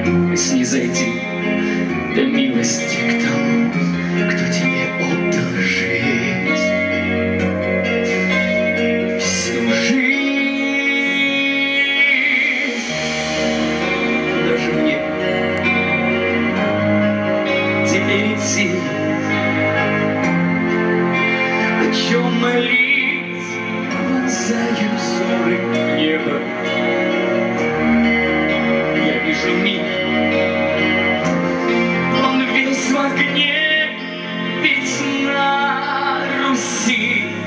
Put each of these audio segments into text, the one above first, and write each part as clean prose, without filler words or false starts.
снизойти до милости к тому, кто тебе отдал жить. Всю жизнь даже мне теперь идти, о чем молить, вонзая взоры в небо. Я вижу мир, он весь в огне, ведь на Руси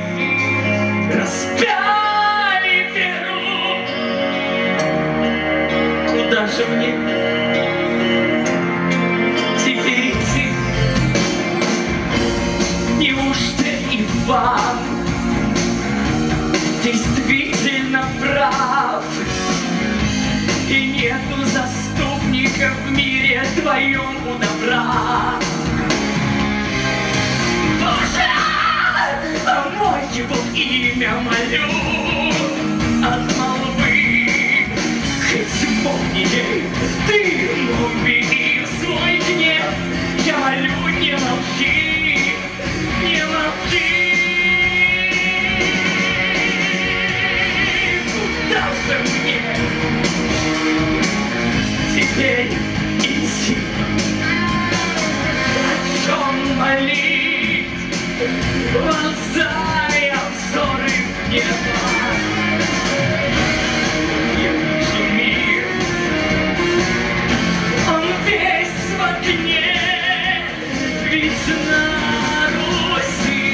распяли веру. Куда же мне теперь идти? Неужто Иван действительно прав, и нету заступника в мире твоем у добра? Боже, помой его имя молю от молвы, хоть вспомни ей, ты убери свой гнев. Я молю, не молчи, не молчи. Куда же мне теперь идти? О чем молить, вонзая взоры в небо? Я вижу мир, он весь в огне, ведь на Руси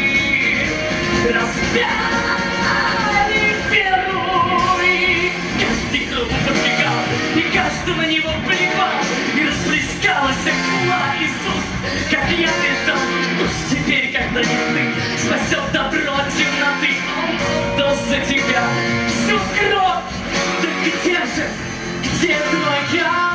распяли веру, и каждый круг подбегал, и каждый на него плевал, и расплескалась акула из уст, как я бежал. Пусть теперь, когда не ты, спасет добро от темноты, он отдал за тебя всю кровь. Так где же, где твоя